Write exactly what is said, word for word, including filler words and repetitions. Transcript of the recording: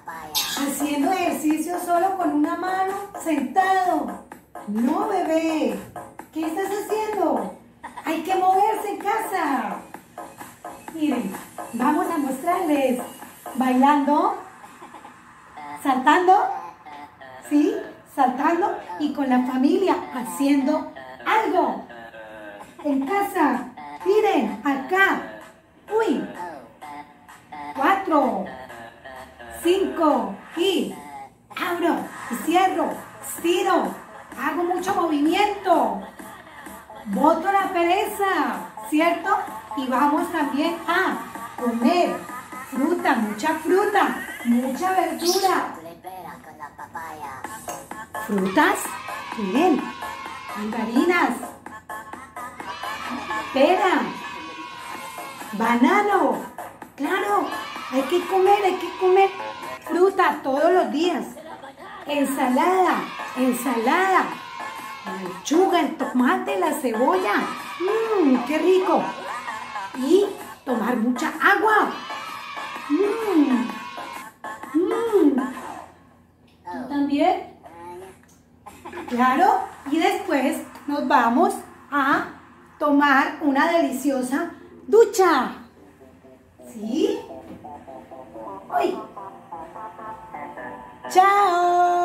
Haciendo ejercicio solo con una mano, sentado. No, bebé. ¿Qué estás haciendo? Hay que moverse en casa. Miren, vamos a mostrarles. Bailando, saltando, ¿sí? Saltando y con la familia haciendo algo en casa. Miren, acá. Uy. Cuatro. Cinco. Y abro y cierro. Estiro. Hago mucho movimiento. Boto la pereza, ¿cierto? Y vamos también a comer fruta, mucha fruta, mucha verdura. Frutas, miren, mandarinas, pera, banano. Claro, hay que comer, hay que comer fruta todos los días. Ensalada, ensalada. La lechuga, el tomate, la cebolla. Mmm, qué rico. Y tomar mucha agua. Mmm. Mmm. ¿Tú también? Claro. Y después nos vamos a tomar una deliciosa ducha. ¿Sí? ¡Uy! ¡Chao!